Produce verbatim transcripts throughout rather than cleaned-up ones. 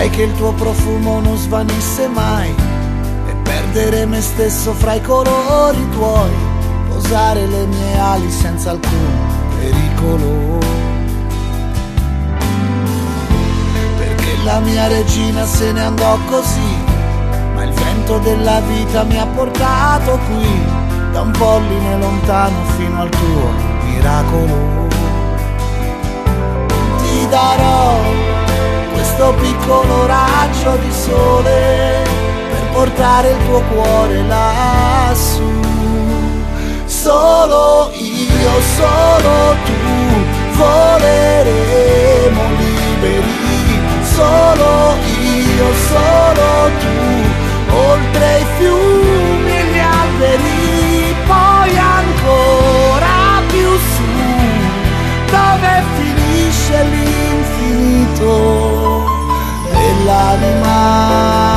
Vorrei che il tuo profumo non svanisse mai e perdere me stesso fra i colori tuoi, posare le mie ali senza alcun pericolo. Perché la mia regina se ne andò così, ma il vento della vita mi ha portato qui, da un polline lontano fino al tuo miracolo. Ti darò questo piccolo raggio di sole per portare il tuo cuore lassù. Solo io, solo tu, voleremo liberi. Solo io, solo tu, oltre i fiumi e gli alberi, poi ancora più su, dove finisce l'infinito dell'anima.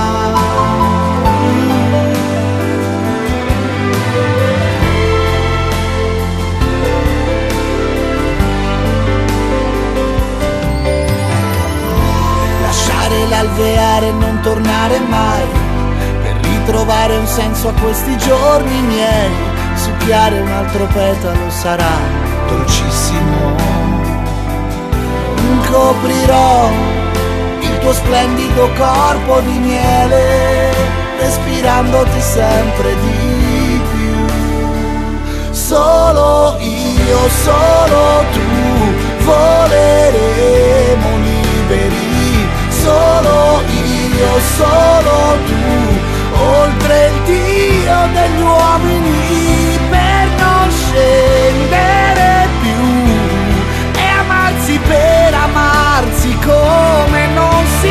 Lasciare l'alveare e non tornare mai, per ritrovare un senso a questi giorni miei. Succhiare un altro petalo sarà dolcissimo. Coprirò il tuo splendido corpo di miele, respirandoti sempre di più. Solo io, solo tu, voleremo liberi. Solo io, solo tu, oltre il Dio degli uomini, per non scendere più e amarsi per amarsi come non si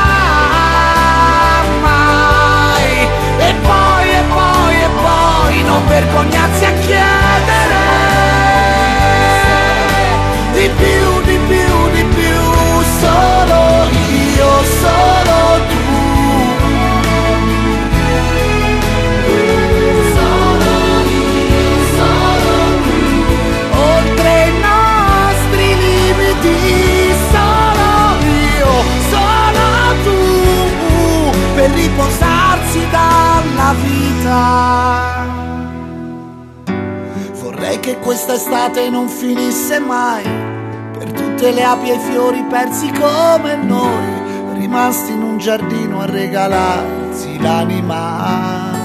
fa mai. E poi, e poi, e poi non vergognarsi a chiedere di più, di più, di più. Solo io, solo tu. Solo io, solo tu. Oltre i nostri limiti. Solo io, solo tu. Per riposarsi dalla vita. Vorrei che questa estate non finisse mai, le api e i fiori persi come noi, rimasti in un giardino a regalarsi l'anima.